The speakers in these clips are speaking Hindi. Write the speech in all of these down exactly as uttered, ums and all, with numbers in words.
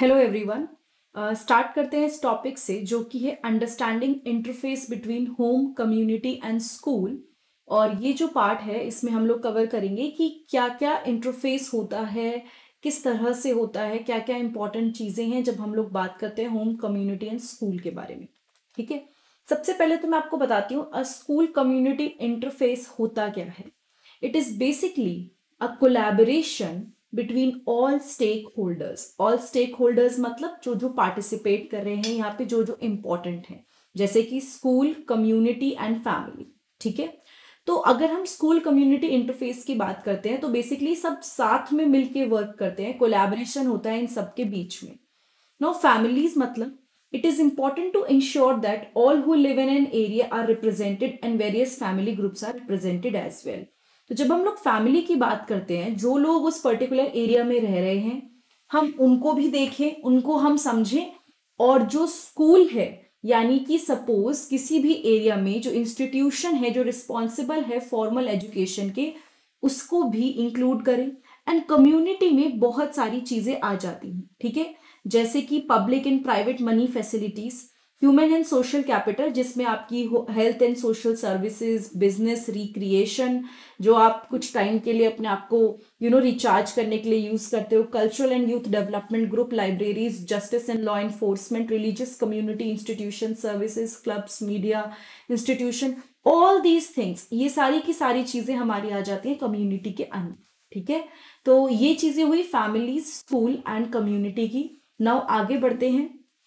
Hello everyone. स्टार्ट करते हैं इस टॉपिक से जो कि है understanding interface between home community and school. और ये जो पार्ट है इसमें हम लोग कवर करेंगे कि क्या क्या इंटरफेस होता है, किस तरह से होता है, क्या क्या इंपॉर्टेंट चीज़ें हैं जब हम लोग बात करते हैं होम कम्युनिटी एंड स्कूल के बारे में। ठीक है, सबसे पहले तो मैं आपको बताती हूँ अ स्कूल कम्युनिटी इंटरफेस होता क्या है। It is basically a collaboration between all stakeholders. All stakeholders मतलब जो जो पार्टिसिपेट कर रहे हैं यहाँ पे, जो जो इम्पोर्टेंट है, जैसे कि स्कूल, कम्युनिटी एंड फैमिली। ठीक है, तो अगर हम स्कूल कम्युनिटी इंटरफेस की बात करते हैं तो बेसिकली सब साथ में मिलके वर्क करते हैं, कोलैबोरेशन होता है इन सबके बीच में। नाउ फैमिलीज मतलब it is important to ensure that all who live in an area are represented and various family groups are represented as well. तो जब हम लोग फैमिली की बात करते हैं, जो लोग उस पर्टिकुलर एरिया में रह रहे हैं, हम उनको भी देखें, उनको हम समझें, और जो स्कूल है यानी कि सपोज किसी भी एरिया में जो इंस्टीट्यूशन है जो रिस्पॉन्सिबल है फॉर्मल एजुकेशन के, उसको भी इंक्लूड करें। एंड कम्युनिटी में बहुत सारी चीजें आ जाती हैं, ठीक है, जैसे कि public and private money facilities, human and social capital जिसमें आपकी health and social services, business, recreation जो आप कुछ टाइम के लिए अपने आप को यू नो रिचार्ज करने के लिए यूज करते हो, cultural and youth development group, libraries, justice and law enforcement, religious community institution, services, clubs, media institution, all these things, ये सारी की सारी चीजें हमारी आ जाती हैं कम्युनिटी के अंदर। ठीक है, तो ये चीजें हुई फैमिलीज, स्कूल एंड कम्युनिटी की। नाउ आगे बढ़ते हैं,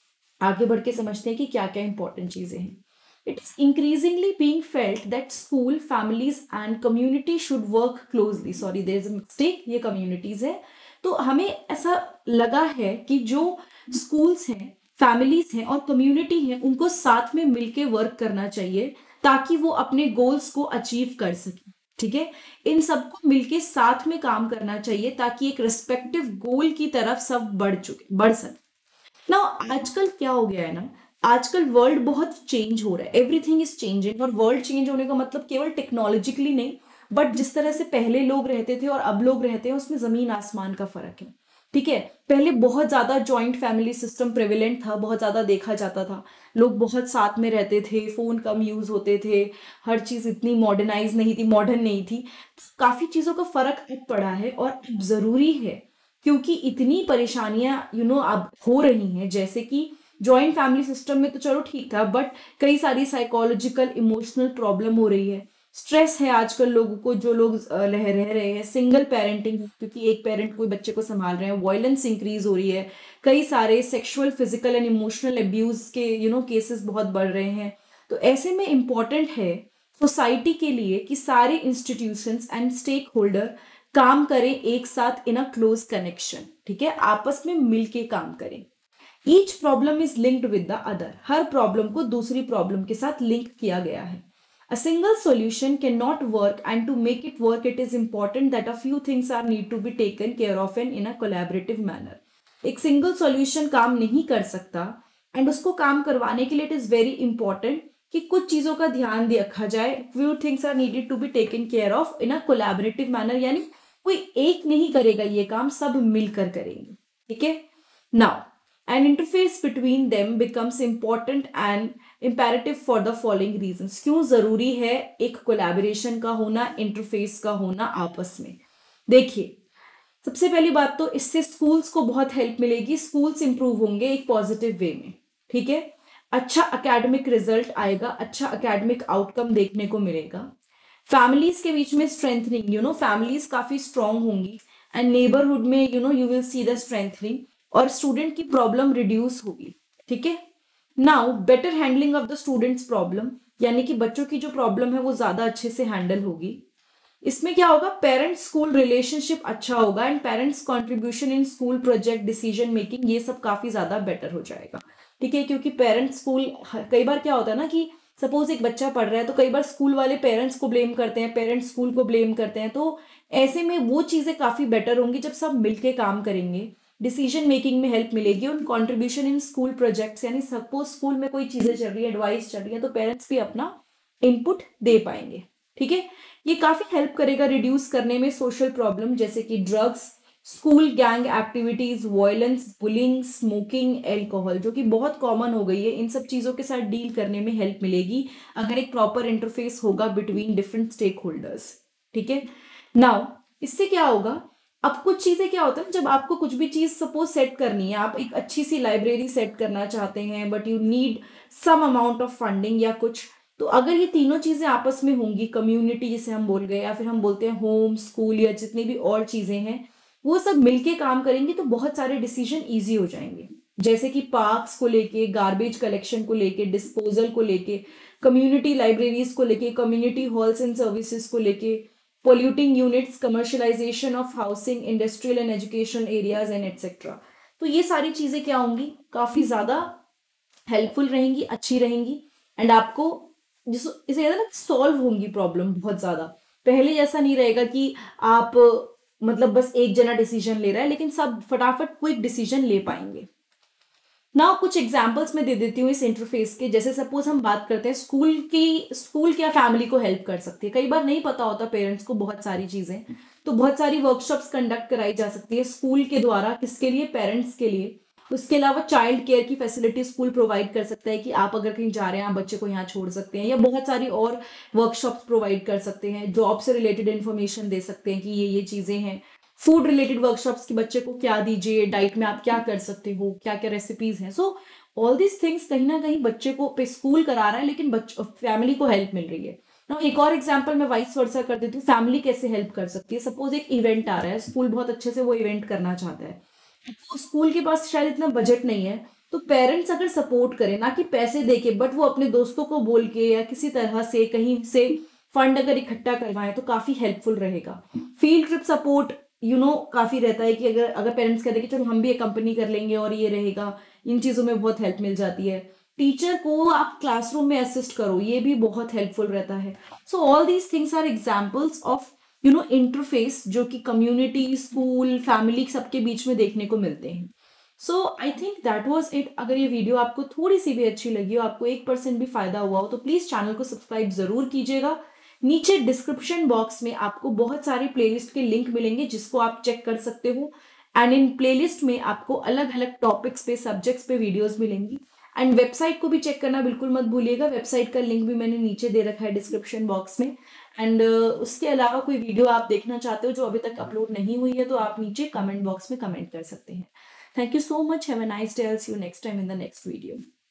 आगे बढ़ के समझते हैं कि क्या क्या इंपॉर्टेंट चीजें हैं। It is increasingly being felt that school, families and community should work closely. Sorry, there is a mistake, ये कम्युनिटीज है। तो हमें ऐसा लगा है कि जो स्कूल्स हैं, फैमिलीज हैं और कम्युनिटी हैं, उनको साथ में मिलके वर्क करना चाहिए ताकि वो अपने गोल्स को अचीव कर सके। ठीक है, इन सबको मिलके साथ में काम करना चाहिए ताकि एक रिस्पेक्टिव गोल की तरफ सब बढ़ चुके बढ़ सके ना। आजकल क्या हो गया है ना, आजकल वर्ल्ड बहुत चेंज हो रहा है, एवरीथिंग इज चेंजिंग। और वर्ल्ड चेंज होने का मतलब केवल टेक्नोलॉजिकली नहीं, बट जिस तरह से पहले लोग रहते थे और अब लोग रहते हैं उसमें जमीन आसमान का फर्क है। ठीक है, पहले बहुत ज्यादा जॉइंट फैमिली सिस्टम प्रेविलेंट था, बहुत ज्यादा देखा जाता था, लोग बहुत साथ में रहते थे, फोन कम यूज होते थे, हर चीज इतनी मॉडर्नाइज नहीं थी, मॉडर्न नहीं थी। काफी चीजों का फर्क अब पड़ा है और अब जरूरी है, क्योंकि इतनी परेशानियां यू नो अब हो रही हैं। जैसे कि जॉइंट फैमिली सिस्टम में तो चलो ठीक था, बट कई सारी साइकोलॉजिकल इमोशनल प्रॉब्लम हो रही है, स्ट्रेस है आजकल लोगों को, जो लोग रह रह रहे हैं, सिंगल पेरेंटिंग क्योंकि एक पेरेंट कोई बच्चे को संभाल रहे हैं, वायलेंस इंक्रीज हो रही है, कई सारे sexual, physical and emotional abuse के यू नो केसेस बहुत बढ़ रहे हैं। तो ऐसे में इम्पॉर्टेंट है सोसाइटी के लिए कि सारे इंस्टीट्यूशंस एंड स्टेक होल्डर काम करें एक साथ इन अ क्लोज कनेक्शन। ठीक है, आपस में मिलके काम करें। Each problem is linked with the other, हर प्रॉब्लम को दूसरी प्रॉब्लम के साथ लिंक किया गया है। A single solution cannot work, and to make it work, it is important that a few things are need to be taken care of and in a collaborative manner. एक सिंगल सॉल्यूशन काम नहीं कर सकता, एंड उसको काम करवाने के लिए इट इज वेरी इंपॉर्टेंट कि कुछ चीजों का ध्यान रखा जाए। Few things are needed to be taken care of in a collaborative manner, यानी कोई एक नहीं करेगा ये काम, सब मिलकर करेंगे। ठीक है, now an interface between them becomes important and imperative for the following reasons. क्यों जरूरी है एक कोलैबोरेशन का होना, इंटरफेस का होना आपस में। देखिए, सबसे पहली बात तो इससे स्कूल्स को बहुत हेल्प मिलेगी, स्कूल्स इंप्रूव होंगे एक पॉजिटिव वे में। ठीक है, अच्छा एकेडमिक रिजल्ट आएगा, अच्छा एकेडमिक आउटकम देखने को मिलेगा, फैमिलीज के बीच में स्ट्रेंथनिंग, यू नो फैमिलीज काफी स्ट्रांग होंगी, एंड नेबरहुड में you know you will see the strengthening, और स्टूडेंट की प्रॉब्लम रिड्यूस होगी। ठीक है, now better handling of the students problem, यानी कि बच्चों की जो प्रॉब्लम है वो ज्यादा अच्छे से हैंडल होगी। इसमें क्या होगा, पेरेंट्स स्कूल रिलेशनशिप अच्छा होगा, and parents contribution in school project, decision making, ये सब काफी ज्यादा बेटर हो जाएगा। ठीक है, क्योंकि पेरेंट्स स्कूल, कई बार क्या होता है ना कि सपोज एक बच्चा पढ़ रहा है तो कई बार स्कूल वाले पेरेंट्स को ब्लेम करते हैं, पेरेंट्स स्कूल को ब्लेम करते हैं, तो ऐसे में वो चीजें काफी बेटर होंगी जब सब मिलके काम करेंगे, डिसीजन मेकिंग में हेल्प मिलेगी, और कंट्रीब्यूशन इन स्कूल प्रोजेक्ट्स, यानी सपोज स्कूल में कोई चीजें चल रही है, एडवाइस चल रही है, तो पेरेंट्स भी अपना इनपुट दे पाएंगे। ठीक है, ये काफी हेल्प करेगा रिड्यूस करने में सोशल प्रॉब्लम जैसे कि drugs, school gang activities, violence, bullying, smoking, alcohol, जो कि बहुत कॉमन हो गई है, इन सब चीजों के साथ डील करने में हेल्प मिलेगी अगर एक प्रॉपर इंटरफेस होगा बिटवीन डिफरेंट स्टेक होल्डर्स। ठीक है, नाउ इससे क्या होगा, अब कुछ चीजें क्या होता है जब आपको कुछ भी चीज सपोज सेट करनी है, आप एक अच्छी सी लाइब्रेरी सेट करना चाहते हैं but you need some amount of funding या कुछ, तो अगर ये तीनों चीजें आपस में होंगी, कम्युनिटी जिसे हम बोल गए या फिर हम बोलते हैं होम, स्कूल या जितनी भी और चीजें हैं, वो सब मिलके काम करेंगे तो बहुत सारे डिसीजन इजी हो जाएंगे। जैसे कि पार्क्स को लेके, गार्बेज कलेक्शन को लेके, डिस्पोजल को लेके, कम्युनिटी लाइब्रेरीज को लेके, कम्युनिटी हॉल्स एंड सर्विसेज को लेके, polluting units, commercialisation of housing, industrial and education areas and etcetera. तो ये सारी चीजें क्या होंगी, काफी ज्यादा हेल्पफुल रहेंगी, अच्छी रहेंगी, एंड आपको जिस इसे कहते हैं ना सॉल्व होंगी प्रॉब्लम बहुत ज्यादा। पहले जैसा नहीं रहेगा कि आप मतलब बस एक जना डिसीजन ले रहा है, लेकिन सब फटाफट क्विक डिसीजन ले पाएंगे। ना कुछ एग्जांपल्स मैं दे देती हूँ इस इंटरफेस के। जैसे सपोज हम बात करते हैं स्कूल की, स्कूल क्या फैमिली को हेल्प कर सकती है, कई बार नहीं पता होता पेरेंट्स को बहुत सारी चीजें, तो बहुत सारी वर्कशॉप्स कंडक्ट कराई जा सकती है स्कूल के द्वारा, किसके लिए, पेरेंट्स के लिए। उसके अलावा चाइल्ड केयर की फैसिलिटी स्कूल प्रोवाइड कर सकता है कि आप अगर कहीं जा रहे हैं आप बच्चे को यहाँ छोड़ सकते हैं, या बहुत सारी और वर्कशॉप्स प्रोवाइड कर सकते हैं, जॉब से रिलेटेड इन्फॉर्मेशन दे सकते हैं कि ये ये चीजें हैं। फूड रिलेटेड वर्कशॉप्स की बच्चे को क्या दीजिए, डाइट में आप क्या कर सकते हो, क्या क्या रेसिपीज हैं। सो ऑल दीज थिंग्स कहीं ना कहीं बच्चे को पे स्कूल करा रहा है लेकिन फैमिली को हेल्प मिल रही है। ना एक और एग्जांपल मैं वाइस वर्सा कर देती हूँ, फैमिली कैसे हेल्प कर सकती है। सपोज एक इवेंट आ रहा है, स्कूल बहुत अच्छे से वो इवेंट करना चाहता है, तो स्कूल के पास शायद इतना बजट नहीं है, तो पेरेंट्स अगर सपोर्ट करें, ना कि पैसे देके बट वो अपने दोस्तों को बोल के या किसी तरह से कहीं से फंड अगर इकट्ठा करवाएं तो काफी हेल्पफुल रहेगा। Field trip support you know काफी रहता है कि अगर अगर पेरेंट्स कहते हैं कि चलो हम भी एक कंपनी कर लेंगे और ये रहेगा, इन चीजों में बहुत हेल्प मिल जाती है। टीचर को आप क्लासरूम में असिस्ट करो, ये भी बहुत हेल्पफुल रहता है। So all these things are examples of you know interface जो कि कम्युनिटी, स्कूल, फैमिली सबके बीच में देखने को मिलते हैं। So I think that was it. अगर ये वीडियो आपको थोड़ी सी भी अच्छी लगी हो, आपको एक परसेंट भी फायदा हुआ हो, तो प्लीज चैनल को सब्सक्राइब जरूर कीजिएगा। नीचे डिस्क्रिप्शन बॉक्स में आपको बहुत सारे प्लेलिस्ट के लिंक मिलेंगे जिसको आप चेक कर सकते हो, एंड इन प्लेलिस्ट में आपको अलग अलग टॉपिक्स पे, सब्जेक्ट्स पे वीडियोस मिलेंगी। एंड वेबसाइट को भी चेक करना बिल्कुल मत भूलिएगा, वेबसाइट का लिंक भी मैंने नीचे दे रखा है डिस्क्रिप्शन बॉक्स में। एंड uh, उसके अलावा कोई वीडियो आप देखना चाहते हो जो अभी तक अपलोड नहीं हुई है, तो आप नीचे कमेंट बॉक्स में कमेंट कर सकते हैं। Thank you so much, have a nice day, I will see you next time in the next video.